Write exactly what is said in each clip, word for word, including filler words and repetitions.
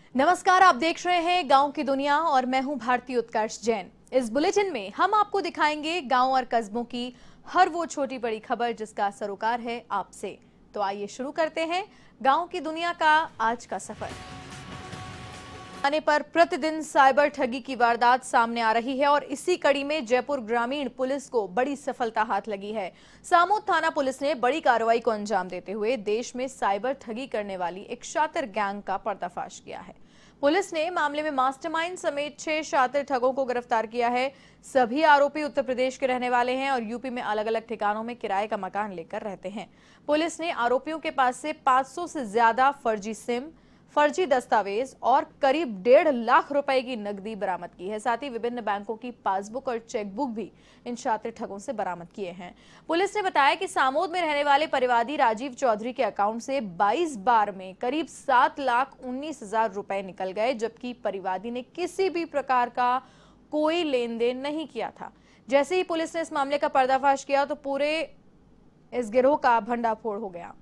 नमस्कार, आप देख रहे हैं गांव की दुनिया और मैं हूं भारती उत्कर्ष जैन। इस बुलेटिन में हम आपको दिखाएंगे गांव और कस्बों की हर वो छोटी बड़ी खबर जिसका सरोकार है आपसे। तो आइए शुरू करते हैं गांव की दुनिया का आज का सफर। आने पर प्रतिदिन साइबर ठगी की वारदात सामने आ रही है और इसी कड़ी में जयपुर ग्रामीण पुलिस को बड़ी सफलता हाथ लगी है। सामोद थाना पुलिस ने बड़ी कार्रवाई को अंजाम देते हुए देश में साइबर ठगी करने वाली एक शातिर गैंग का पर्दाफाश किया है। पुलिस ने मामले में मास्टरमाइंड समेत छह शातिर ठगों को गिरफ्तार किया है। सभी आरोपी उत्तर प्रदेश के रहने वाले हैं और यूपी में अलग अलग ठिकानों में किराए का मकान लेकर रहते हैं। पुलिस ने आरोपियों के पास से पांच सौ से ज्यादा फर्जी सिम, फर्जी दस्तावेज और करीब डेढ़ लाख रुपए की नकदी बरामद की है। साथ ही विभिन्न बैंकों की पासबुक और चेकबुक भी इन शातिर ठगों से बरामद किए हैं। पुलिस ने बताया कि सामोद में रहने वाले परिवादी राजीव चौधरी के अकाउंट से बाईस बार में करीब सात लाख उन्नीस हजार रुपए निकल गए, जबकि परिवादी ने किसी भी प्रकार का कोई लेन देन नहीं किया था। जैसे ही पुलिस ने इस मामले का पर्दाफाश किया तो पूरे इस गिरोह का भंडाफोड़ हो गया।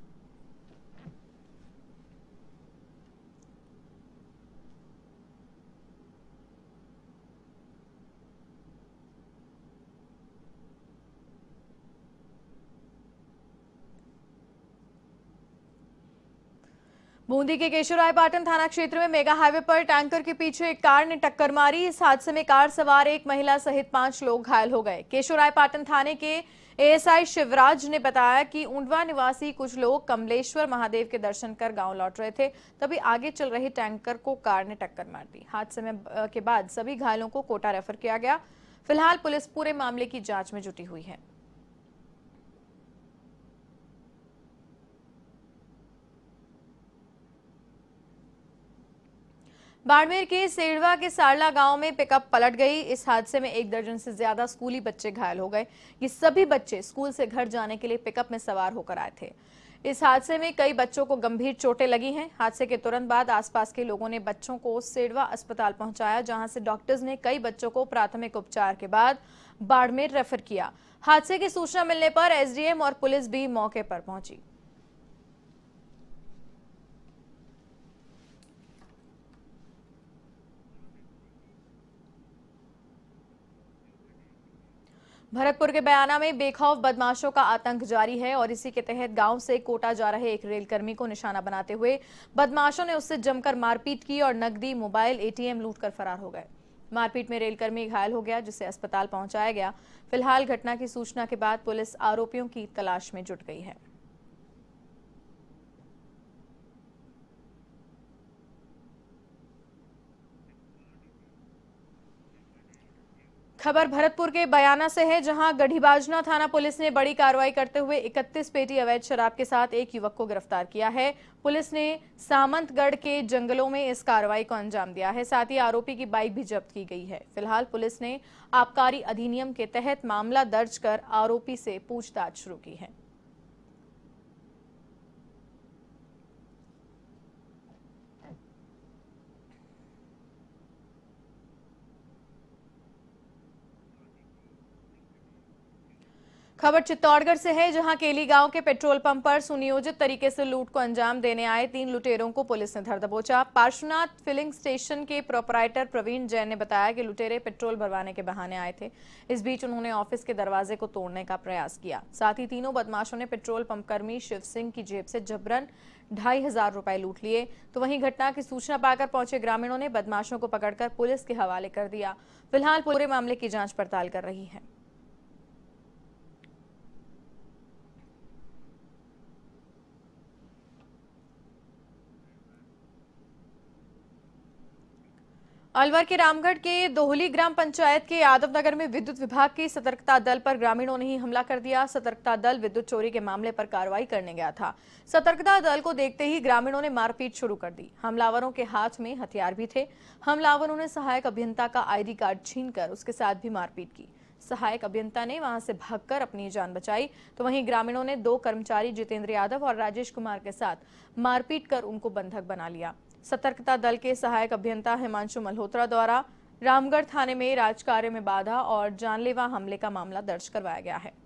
बूंदी के केशवरायपाटन थाना क्षेत्र में मेगा हाईवे पर टैंकर के पीछे एक कार ने टक्कर मारी। इस हादसे में कार सवार एक महिला सहित पांच लोग घायल हो गए। केशवरायपाटन थाने के एएसआई शिवराज ने बताया कि उंडवा निवासी कुछ लोग कमलेश्वर महादेव के दर्शन कर गांव लौट रहे थे, तभी आगे चल रही टैंकर को कार ने टक्कर मार दी। हादसे में के बाद सभी घायलों को कोटा रेफर किया गया। फिलहाल पुलिस पूरे मामले की जांच में जुटी हुई है। बाड़मेर के सेड़वा के सारला गांव में पिकअप पलट गई। इस हादसे में एक दर्जन से ज्यादा स्कूली बच्चे घायल हो गए। ये सभी बच्चे स्कूल से घर जाने के लिए पिकअप में सवार होकर आए थे। इस हादसे में कई बच्चों को गंभीर चोटें लगी हैं। हादसे के तुरंत बाद आसपास के लोगों ने बच्चों को सेड़वा अस्पताल पहुंचाया, जहां से डॉक्टर्स ने कई बच्चों को प्राथमिक उपचार के बाद बाड़मेर रेफर किया। हादसे की सूचना मिलने पर एसडीएम और पुलिस भी मौके पर पहुंची। भरतपुर के बयाना में बेखौफ बदमाशों का आतंक जारी है और इसी के तहत गांव से कोटा जा रहे एक रेलकर्मी को निशाना बनाते हुए बदमाशों ने उससे जमकर मारपीट की और नकदी, मोबाइल, एटीएम लूटकर फरार हो गए। मारपीट में रेलकर्मी घायल हो गया, जिसे अस्पताल पहुंचाया गया। फिलहाल घटना की सूचना के बाद पुलिस आरोपियों की तलाश में जुट गई है। खबर भरतपुर के बयाना से है, जहां गढ़ीबाजना थाना पुलिस ने बड़ी कार्रवाई करते हुए इकतीस पेटी अवैध शराब के साथ एक युवक को गिरफ्तार किया है। पुलिस ने सामंतगढ़ के जंगलों में इस कार्रवाई को अंजाम दिया है। साथ ही आरोपी की बाइक भी जब्त की गई है। फिलहाल पुलिस ने आबकारी अधिनियम के तहत मामला दर्ज कर आरोपी से पूछताछ शुरू की है। खबर चित्तौड़गढ़ से है, जहां केली गांव के पेट्रोल पंप पर सुनियोजित तरीके से लूट को अंजाम देने आए तीन लुटेरों को पुलिस ने धर दबोचा। पार्श्वनाथ फिलिंग स्टेशन के प्रोपराइटर प्रवीण जैन ने बताया कि लुटेरे पेट्रोल भरवाने के बहाने आए थे। इस बीच उन्होंने ऑफिस के दरवाजे को तोड़ने का प्रयास किया। साथ ही तीनों बदमाशों ने पेट्रोल पंप कर्मी शिव सिंह की जेब से जबरन ढाई हजार रुपए लूट लिए। तो वहीं घटना की सूचना पाकर पहुंचे ग्रामीणों ने बदमाशों को पकड़कर पुलिस के हवाले कर दिया। फिलहाल पूरे मामले की जांच पड़ताल कर रही है। अलवर के रामगढ़ के दोहली ग्राम पंचायत के यादवनगर में विद्युत विभाग की सतर्कता दल पर ग्रामीणों ने ही हमला कर दिया। सतर्कता दल विद्युत चोरी के मामले पर कार्रवाई करने गया था। सतर्कता दल को देखते ही ग्रामीणों ने मारपीट शुरू कर दी। हमलावरों के हाथ में हथियार भी थे। हमलावरों ने सहायक अभियंता का आईडी कार्ड छीनकर उसके साथ भी मारपीट की। सहायक अभियंता ने वहां से भागकर अपनी जान बचाई। तो वहीं ग्रामीणों ने दो कर्मचारी जितेंद्र यादव और राजेश कुमार के साथ मारपीट कर उनको बंधक बना लिया। सतर्कता दल के सहायक अभियंता हिमांशु मल्होत्रा द्वारा रामगढ़ थाने में राजकार्य में बाधा और जानलेवा हमले का मामला दर्ज करवाया गया है।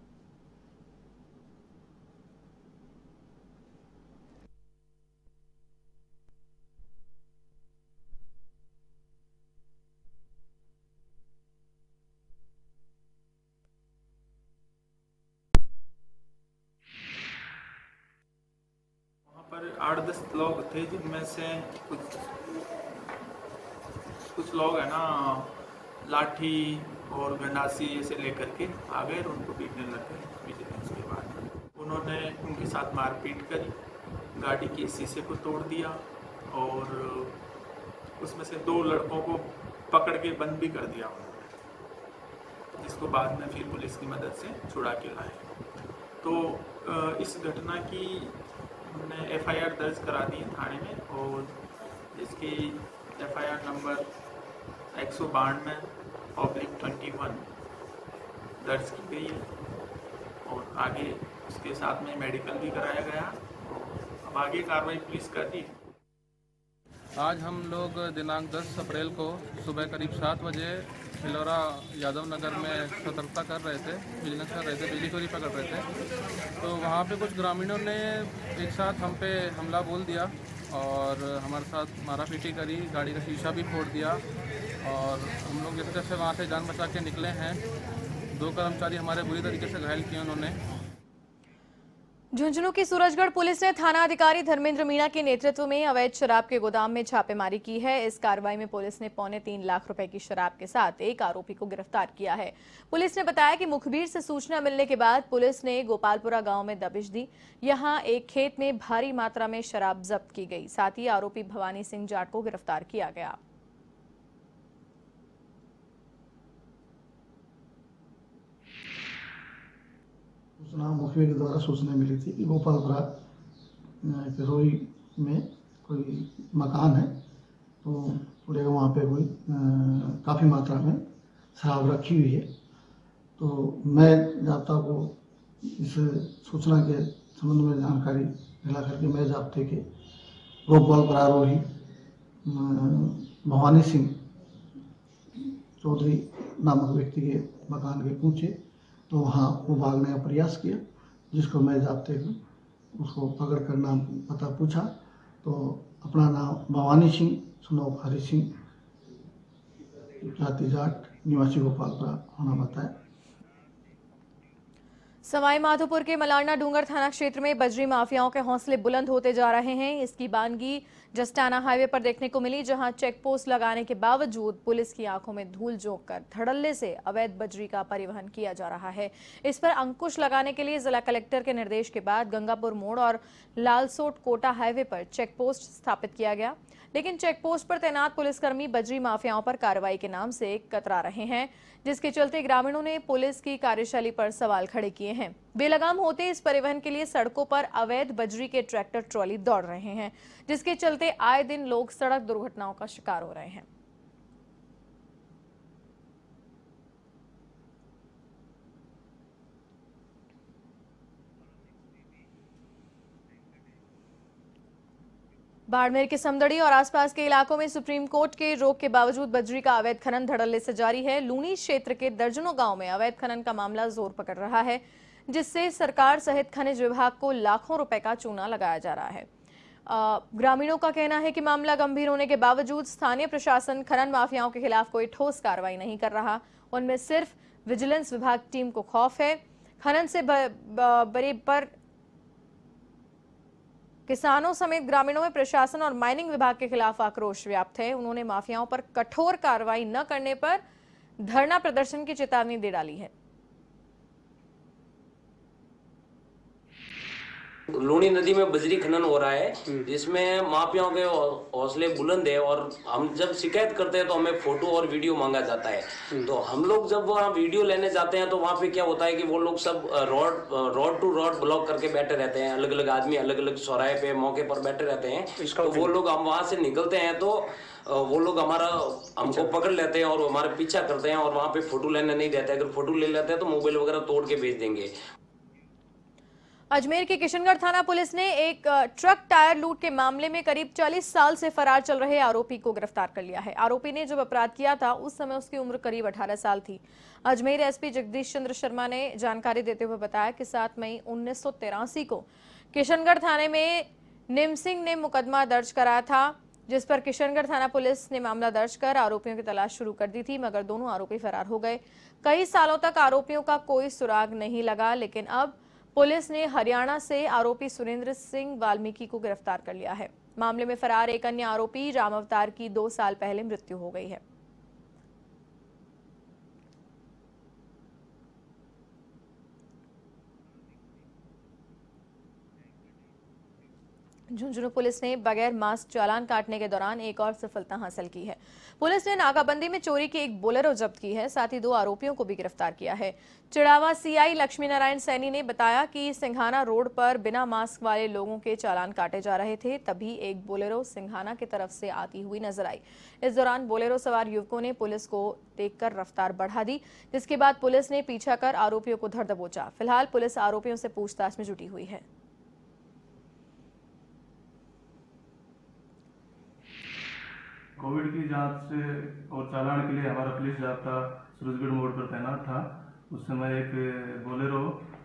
आठ दस लोग थे, जिनमें से कुछ कुछ लोग है ना लाठी और गंडासी ऐसे लेकर के आ गए और उनको पीटने लग गए। पीटने के बाद उन्होंने उनके साथ मारपीट करी, गाड़ी के शीशे को तोड़ दिया और उसमें से दो लड़कों को पकड़ के बंद भी कर दिया उन्होंने, जिसको बाद में फिर पुलिस की मदद से छुड़ा के लाए। तो इस घटना की हमने एफ आई आर दर्ज करा दी है थाने में, और इसकी एफ आई आर नंबर एक सौ बानवे ऑब्लिक ट्वेंटी वन दर्ज की गई है और आगे उसके साथ में मेडिकल भी कराया गया। अब आगे कार्रवाई पुलिस कर रही है। आज हम लोग दिनांक दस अप्रैल को सुबह करीब सात बजे फिलौरा यादव नगर में सतर्कता कर रहे थे, विजिलेंस कर रहे थे, बिजली चोरी पकड़ रहे थे। तो वहाँ पे कुछ ग्रामीणों ने एक साथ हम पे हमला बोल दिया और हमारे साथ मारा पीटी करी, गाड़ी का शीशा भी फोड़ दिया और हम लोग जैसे जैसे वहाँ से जान बचा के निकले हैं। दो कर्मचारी हमारे बुरी तरीके से घायल किए उन्होंने। झुंझुनू की सूरजगढ़ पुलिस ने थाना अधिकारी धर्मेंद्र मीणा के नेतृत्व में अवैध शराब के गोदाम में छापेमारी की है। इस कार्रवाई में पुलिस ने पौने तीन लाख रुपए की शराब के साथ एक आरोपी को गिरफ्तार किया है। पुलिस ने बताया कि मुखबिर से सूचना मिलने के बाद पुलिस ने गोपालपुरा गांव में दबिश दी। यहां एक खेत में भारी मात्रा में शराब जब्त की गई। साथ ही आरोपी भवानी सिंह जाट को गिरफ्तार किया गया। सूचना मुखबिर के द्वारा सूचना मिली थी कि गोपालपुरा रोई में कोई मकान है, तो पूरे वहाँ पे कोई काफ़ी मात्रा में शराब रखी हुई है। तो मैं जाब्ता को इस सूचना के संबंध में जानकारी दिला करके मैं जाब्ते के गोपालपुरा रोही भवानी सिंह चौधरी नामक व्यक्ति के मकान के पूछे तो वहाँ वो भागने का प्रयास किया, जिसको मैं जाते हुए उसको पकड़ कर नाम पता पूछा तो अपना नाम भवानी सिंह सुनौफ हरि सिंह जाति जाट निवासी गोपालपुरा होना बताया। सवाई माधोपुर के मलारना डूंगर थाना क्षेत्र में बजरी माफियाओं के हौसले बुलंद होते जा रहे हैं। इसकी बानगी जस्टाना हाईवे पर देखने को मिली, जहां चेक पोस्ट लगाने के बावजूद पुलिस की आंखों में धूल झोंक कर धड़ल्ले से अवैध बजरी का परिवहन किया जा रहा है। इस पर अंकुश लगाने के लिए जिला कलेक्टर के निर्देश के बाद गंगापुर मोड़ और लालसोट कोटा हाईवे पर चेक पोस्ट स्थापित किया गया, लेकिन चेक पोस्ट पर तैनात पुलिसकर्मी बजरी माफियाओं पर कार्रवाई के नाम से कतरा रहे हैं, जिसके चलते ग्रामीणों ने पुलिस की कार्यशैली पर सवाल खड़े किए हैं। बेलगाम होते इस परिवहन के लिए सड़कों पर अवैध बजरी के ट्रैक्टर ट्रॉली दौड़ रहे हैं, जिसके चलते आए दिन लोग सड़क दुर्घटनाओं का शिकार हो रहे हैं। बाड़मेर के समदड़ी और आसपास के इलाकों में सुप्रीम कोर्ट के रोक के बावजूद बजरी का अवैध खनन धड़ल्ले से जारी है। लूनी क्षेत्र के दर्जनों गांव में अवैध खनन का मामला जोर पकड़ रहा है, जिससे सरकार सहित खनिज विभाग को लाखों रुपए का चूना लगाया जा रहा है। ग्रामीणों का कहना है कि मामला गंभीर होने के बावजूद स्थानीय प्रशासन खनन माफियाओं के खिलाफ कोई ठोस कार्रवाई नहीं कर रहा। उनमें सिर्फ विजिलेंस विभाग टीम को खौफ है। खनन से बरे पर किसानों समेत ग्रामीणों में प्रशासन और माइनिंग विभाग के खिलाफ आक्रोश व्याप्त है। उन्होंने माफियाओं पर कठोर कार्रवाई न करने पर धरना प्रदर्शन की चेतावनी दे डाली है। लूनी नदी में बजरी खनन हो रहा है, जिसमें माफियाओं के हौसले बुलंद है और हम जब शिकायत करते हैं तो हमें फोटो और वीडियो मांगा जाता है। तो हम लोग जब वहाँ वीडियो लेने जाते हैं तो वहाँ पे क्या होता है कि वो लोग सब road road to road block करके बैठे रहते हैं। अलग अलग आदमी अलग अलग चौराहे पे मौके पर बैठे रहते हैं। तो वो लोग हम वहाँ से निकलते हैं तो वो लोग हमारा हमको पकड़ लेते हैं और हमारा पीछा करते हैं और वहाँ पे फोटो लेने नहीं देते। अगर फोटो ले लेते हैं तो मोबाइल वगैरह तोड़ के भेज देंगे। अजमेर के किशनगढ़ थाना पुलिस ने एक ट्रक टायर लूट के मामले में करीब चालीस साल से फरार चल रहे आरोपी को गिरफ्तार कर लिया है। आरोपी ने जब अपराध किया था उस समय उसकी उम्र करीब अठारह साल थी। अजमेर एसपी जगदीश चंद्र शर्मा ने जानकारी देते हुए बताया कि सात मई उन्नीस सौ तिरासी को किशनगढ़ थाने में निम सिंह ने मुकदमा दर्ज कराया था, जिस पर किशनगढ़ थाना पुलिस ने मामला दर्ज कर आरोपियों की तलाश शुरू कर दी थी, मगर दोनों आरोपी फरार हो गए। कई सालों तक आरोपियों का कोई सुराग नहीं लगा, लेकिन अब पुलिस ने हरियाणा से आरोपी सुरेंद्र सिंह वाल्मीकि को गिरफ्तार कर लिया है। मामले में फरार एक अन्य आरोपी राम अवतार की दो साल पहले मृत्यु हो गई है। झुंझुनू पुलिस ने बगैर मास्क चालान काटने के दौरान एक और सफलता हासिल की है। पुलिस ने नाकाबंदी में चोरी की एक बोलेरो जब्त की है, साथ ही दो आरोपियों को भी गिरफ्तार किया है। चिड़ावा सीआई लक्ष्मी नारायण सैनी ने बताया कि सिंघाना रोड पर बिना मास्क वाले लोगों के चालान काटे जा रहे थे, तभी एक बोलेरो सिंघाना की तरफ से आती हुई नजर आई। इस दौरान बोलेरो सवार युवकों ने पुलिस को देखकर रफ्तार बढ़ा दी, जिसके बाद पुलिस ने पीछा कर आरोपियों को धर दबोचा। फिलहाल पुलिस आरोपियों से पूछताछ में जुटी हुई है। कोविड की जांच से और चालान के लिए हमारा पुलिस जाब्ता सूरजगढ़ मोड़ पर तैनात था। उस समय एक बोलेरो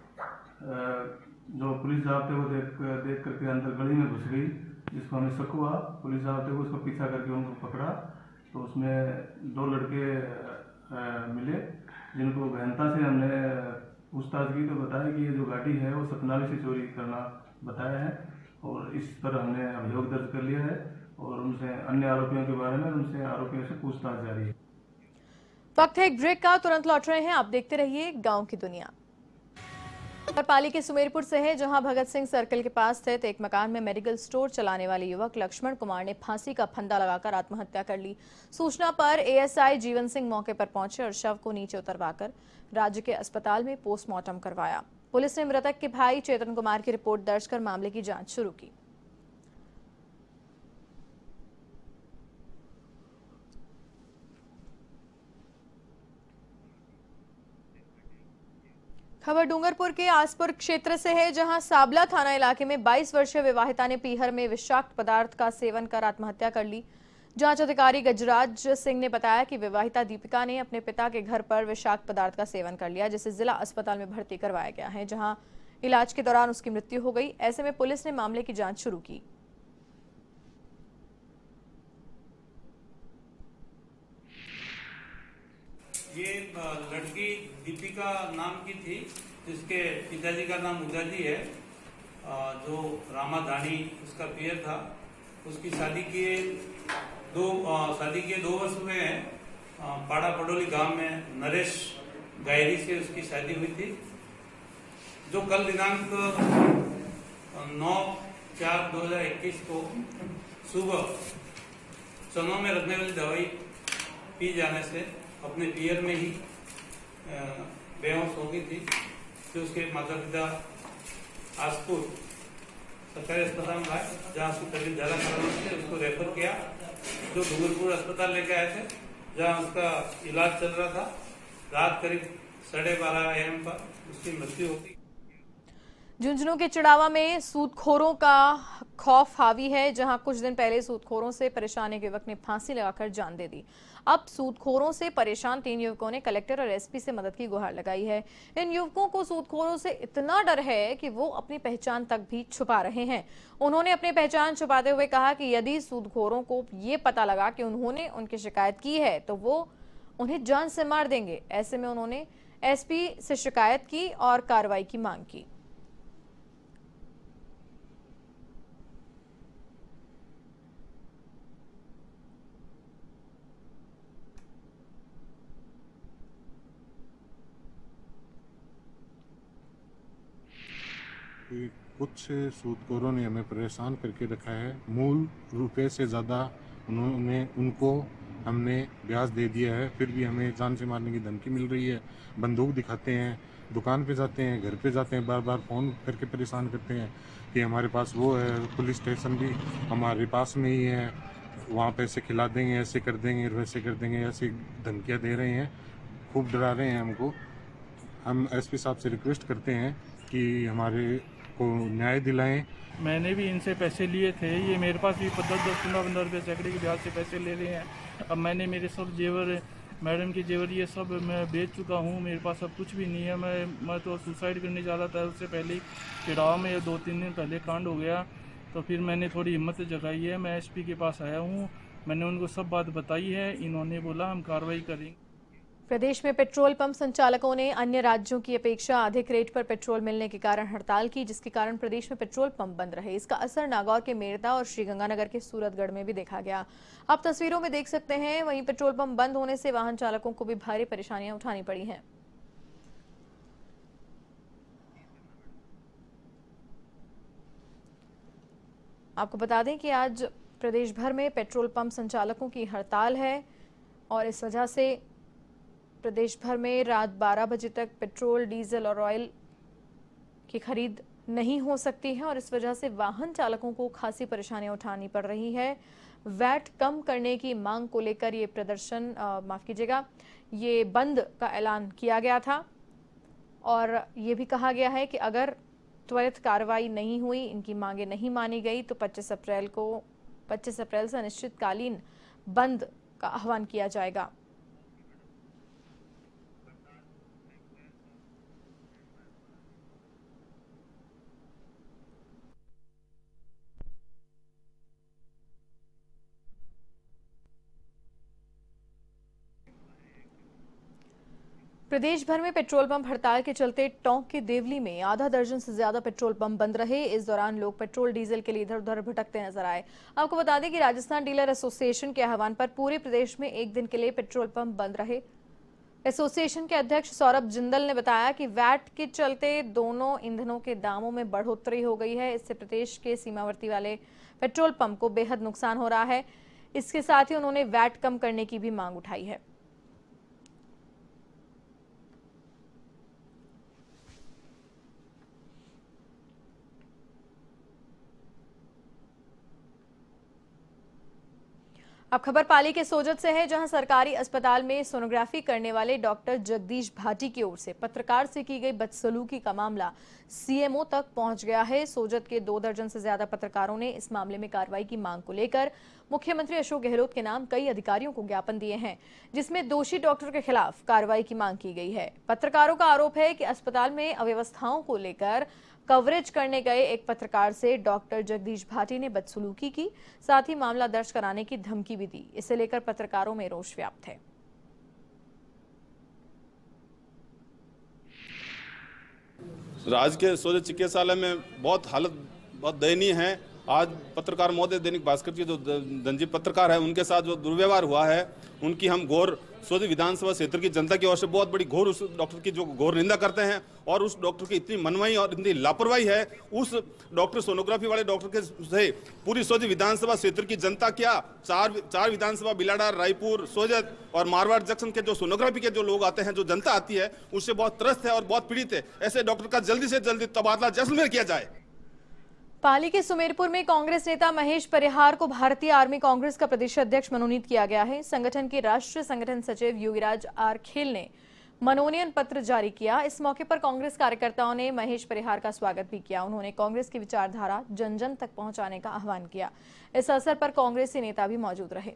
जो पुलिस जाब्ते को देख देख करके अंदर गली में घुस गई, जिसको हमें शक हुआ। पुलिस जाब्ते को उसको पीछा करके उनको पकड़ा तो उसमें दो लड़के मिले, जिनको गहनता से हमने पूछताछ की तो बताया कि ये जो गाड़ी है वो सतनाली से चोरी करना बताया है, और इस पर हमने अभियोग दर्ज कर लिया है और उनसे अन्य आरोपियों के बारे में उनसे आरोपियों से पूछताछ जारी है। वक्त है एक ब्रेक का, तुरंत लौट रहे हैं। आप देखते रहिए गांव की दुनिया। पाली के सुमेरपुर से है, जहां भगत सिंह सर्कल के पास स्थित एक मकान में मेडिकल स्टोर चलाने वाले युवक लक्ष्मण कुमार ने फांसी का फंदा लगाकर आत्महत्या कर ली। सूचना पर एएसआई जीवन सिंह मौके पर पहुंचे और शव को नीचे उतरवाकर राज्य के अस्पताल में पोस्टमार्टम करवाया। पुलिस ने मृतक के भाई चेतन कुमार की रिपोर्ट दर्ज कर मामले की जांच शुरू की। खबर डूंगरपुर के आसपुर क्षेत्र से है, जहां साबला थाना इलाके में बाईस वर्षीय विवाहिता ने पीहर में विषाक्त पदार्थ का सेवन कर आत्महत्या कर ली। जांच अधिकारी गजराज सिंह ने बताया कि विवाहिता दीपिका ने अपने पिता के घर पर विषाक्त पदार्थ का सेवन कर लिया, जिसे जिला अस्पताल में भर्ती करवाया गया है, जहां इलाज के दौरान उसकी मृत्यु हो गई। ऐसे में पुलिस ने मामले की जांच शुरू की। ये लड़की दीपिका नाम की थी, जिसके पिताजी का नाम उदाजी है, जो रामा दानी उसका पियर था। उसकी शादी किए दो शादी किए दो वर्ष हुए हैं। पाड़ा पडोली गांव में नरेश गायरी से उसकी शादी हुई थी, जो कल दिनांक नौ चार दो हजार इक्कीस को सुबह चनों में रखने वाली दवाई पी जाने से अपने पियर में ही बेहोश हो गई थी। फिर उसके माता पिता आसपुर सरकारी अस्पताल में आए, जहाँ उसकी तबीयत ज्यादा खराब थी। उसको रेफर किया, जो डूंगरपुर अस्पताल लेके आए थे, जहाँ उसका इलाज चल रहा था। रात करीब साढ़े बारह एम पर उसकी मृत्यु हो गई। झुंझुनू के चिड़ावा में सूदखोरों का खौफ हावी है, जहां कुछ दिन पहले सूदखोरों से परेशान एक युवक ने फांसी लगाकर जान दे दी। अब सूदखोरों से परेशान तीन युवकों ने कलेक्टर और एसपी से मदद की गुहार लगाई है। इन युवकों को सूदखोरों से इतना डर है कि वो अपनी पहचान तक भी छुपा रहे हैं। उन्होंने अपनी पहचान छुपाते हुए कहा कि यदि सूदखोरों को ये पता लगा कि उन्होंने उनकी शिकायत की है तो वो उन्हें जान से मार देंगे। ऐसे में उन्होंने एसपी से शिकायत की और कार्रवाई की मांग की। कुछ सूदखोरों ने हमें परेशान करके रखा है। मूल रुपए से ज़्यादा उन्होंने उनको हमने ब्याज दे दिया है, फिर भी हमें जान से मारने की धमकी मिल रही है। बंदूक दिखाते हैं, दुकान पे जाते हैं, घर पे जाते हैं, बार बार फ़ोन करके परेशान करते हैं कि हमारे पास वो है, पुलिस स्टेशन भी हमारे पास में ही है, वहाँ पैसे खिला देंगे, ऐसे कर देंगे, वैसे कर देंगे, ऐसी धमकियाँ दे रहे हैं, खूब डरा रहे हैं हमको। हम एसपी साहब से रिक्वेस्ट करते हैं कि हमारे को न्याय दिलाएं। मैंने भी इनसे पैसे लिए थे, ये मेरे पास भी दस दस पंद्रह पंद्रह रुपये सैकड़े के ब्याज से पैसे ले रहे हैं। अब मैंने मेरे सब जेवर, मैडम के जेवर, ये सब मैं बेच चुका हूँ। मेरे पास अब कुछ भी नहीं है। मैं मैं तो सुसाइड करने जा रहा था, उससे पहले चिड़ाव में दो तीन दिन पहले कांड हो गया, तो फिर मैंने थोड़ी हिम्मत जगाई है। मैं एसपी के पास आया हूँ, मैंने उनको सब बात बताई है। इन्होंने बोला हम कार्रवाई करेंगे। प्रदेश में पेट्रोल पंप संचालकों ने अन्य राज्यों की अपेक्षा अधिक रेट पर पेट्रोल मिलने के कारण हड़ताल की, जिसके कारण प्रदेश में पेट्रोल पंप बंद रहे। इसका असर नागौर के मेरठा और श्रीगंगानगर के सूरतगढ़ में भी देखा गया। आप तस्वीरों में देख सकते हैं, वहीं पेट्रोल पंप बंद होने से वाहन चालकों को भी भारी परेशानियां उठानी पड़ी हैं। आपको बता दें कि आज प्रदेश भर में पेट्रोल पंप संचालकों की हड़ताल है और इस वजह से प्रदेश भर में रात बारह बजे तक पेट्रोल, डीजल और ऑयल की खरीद नहीं हो सकती है और इस वजह से वाहन चालकों को खासी परेशानियां उठानी पड़ रही है। वैट कम करने की मांग को लेकर ये प्रदर्शन, माफ कीजिएगा, ये बंद का ऐलान किया गया था और ये भी कहा गया है कि अगर त्वरित कार्रवाई नहीं हुई, इनकी मांगे नहीं मानी गई तो पच्चीस अप्रैल को पच्चीस अप्रैल से अनिश्चितकालीन बंद का आह्वान किया जाएगा। प्रदेश भर में पेट्रोल पंप हड़ताल के चलते टोंक के देवली में आधा दर्जन से ज्यादा पेट्रोल पंप बंद रहे। इस दौरान लोग पेट्रोल डीजल के लिए इधर उधर भटकते नजर आए। आपको बता दें कि राजस्थान डीलर एसोसिएशन के आह्वान पर पूरे प्रदेश में एक दिन के लिए पेट्रोल पंप बंद रहे। एसोसिएशन के अध्यक्ष सौरभ जिंदल ने बताया कि वैट के चलते दोनों ईंधनों के दामों में बढ़ोतरी हो गई है। इससे प्रदेश के सीमावर्ती वाले पेट्रोल पंप को बेहद नुकसान हो रहा है। इसके साथ ही उन्होंने वैट कम करने की भी मांग उठाई है। अब खबर पाली के सोजत से है, जहां सरकारी अस्पताल में सोनोग्राफी करने वाले डॉक्टर जगदीश भाटी की ओर से पत्रकार से की गई बदसलूकी का मामला सीएमओ तक पहुंच गया है। सोजत के दो दर्जन से ज्यादा पत्रकारों ने इस मामले में कार्रवाई की मांग को लेकर मुख्यमंत्री अशोक गहलोत के नाम कई अधिकारियों को ज्ञापन दिए हैं, जिसमें दोषी डॉक्टर के खिलाफ कार्रवाई की मांग की गई है। पत्रकारों का आरोप है कि अस्पताल में अव्यवस्थाओं को लेकर कवरेज करने गए एक पत्रकार से डॉक्टर जगदीश भाटी ने बदसलूकी की, साथ ही मामला दर्ज कराने की धमकी भी दी। इसे लेकर पत्रकारों में रोष व्याप्त है। राज्य के सोजत चिकित्सालय में बहुत हालत बहुत दयनीय है। आज पत्रकार महोदय दैनिक भास्कर के जो दंजी पत्रकार है, उनके साथ जो दुर्व्यवहार हुआ है, उनकी हम घोर सोजत विधानसभा क्षेत्र की जनता की ओर से बहुत बड़ी घोर उस डॉक्टर की जो घोर निंदा करते हैं और उस डॉक्टर की इतनी मनमानी और इतनी लापरवाही है। उस डॉक्टर सोनोग्राफी वाले डॉक्टर के से पूरी सोजत विधानसभा क्षेत्र की जनता क्या चार चार विधानसभा बिलाडा, रायपुर, सोजत और मारवाड़ जंक्शन के जो सोनोग्राफी के जो लोग आते हैं, जो जनता आती है, उससे बहुत त्रस्त है और बहुत पीड़ित है। ऐसे डॉक्टर का जल्दी से जल्दी तबादला जैसलमेर किया जाए। पाली के सुमेरपुर में कांग्रेस नेता महेश परिहार को भारतीय आर्मी कांग्रेस का प्रदेश अध्यक्ष मनोनीत किया गया है। संगठन के राष्ट्रीय संगठन सचिव योगीराज आर खेल ने मनोनयन पत्र जारी किया। इस मौके पर कांग्रेस कार्यकर्ताओं ने महेश परिहार का स्वागत भी किया। उन्होंने कांग्रेस की विचारधारा जन जन तक पहुंचाने का आह्वान किया। इस अवसर पर कांग्रेसी नेता भी मौजूद रहे।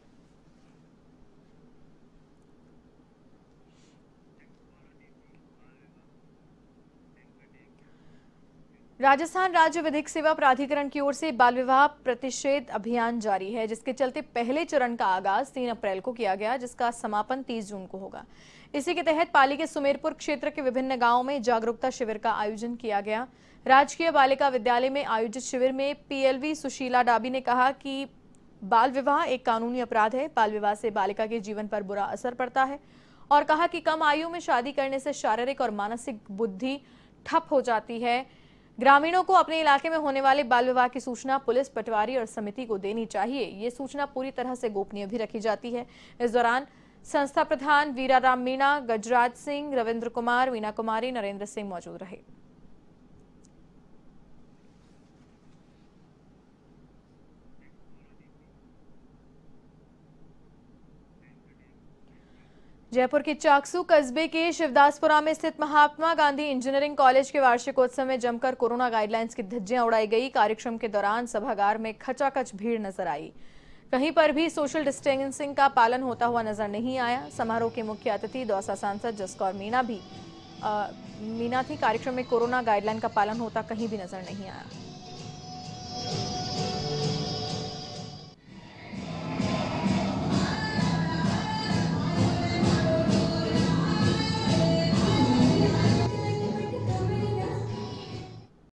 राजस्थान राज्य विधिक सेवा प्राधिकरण की ओर से बाल विवाह प्रतिषेध अभियान जारी है, जिसके चलते पहले चरण का आगाज तीन अप्रैल को किया गया, जिसका समापन तीस जून को होगा। इसी के तहत पाली के सुमेरपुर क्षेत्र के विभिन्न गांवों में जागरूकता शिविर का आयोजन किया गया। राजकीय बालिका विद्यालय में आयोजित शिविर में पीएलवी सुशीला डाबी ने कहा कि बाल विवाह एक कानूनी अपराध है। बाल विवाह से बालिका के जीवन पर बुरा असर पड़ता है और कहा कि कम आयु में शादी करने से शारीरिक और मानसिक बुद्धि ठप हो जाती है। ग्रामीणों को अपने इलाके में होने वाले बाल विवाह की सूचना पुलिस, पटवारी और समिति को देनी चाहिए। ये सूचना पूरी तरह से गोपनीय भी रखी जाती है। इस दौरान संस्था प्रधान वीराराम मीणा, गजराज सिंह, रविंद्र कुमार, वीना कुमारी, नरेंद्र सिंह मौजूद रहे। जयपुर के चाकसू कस्बे के शिवदासपुरा में स्थित महात्मा गांधी इंजीनियरिंग कॉलेज के वार्षिकोत्सव में जमकर कोरोना गाइडलाइंस की धज्जियां उड़ाई गई। कार्यक्रम के दौरान सभागार में खचाखच भीड़ नजर आई। कहीं पर भी सोशल डिस्टेंसिंग का पालन होता हुआ नजर नहीं आया। समारोह के मुख्य अतिथि दौसा सांसद जसकौर मीणा भी आ, मीणा थी। कार्यक्रम में कोरोना गाइडलाइन का पालन होता कहीं भी नजर नहीं आया।